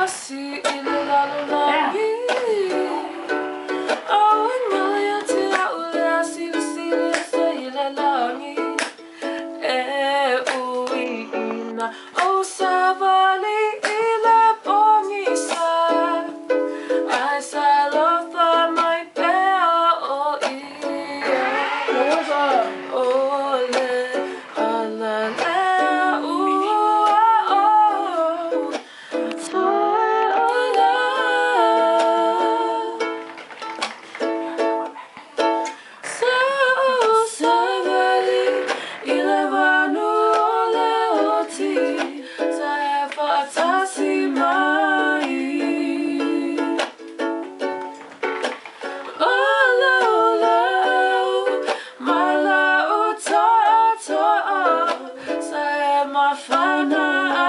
si ilalalami. Awan ngaya tira ula sili sa ilalangi. Uwi na o sabali ila pongisa. Ay sa lofa may pea o iya. Ole alala Mafana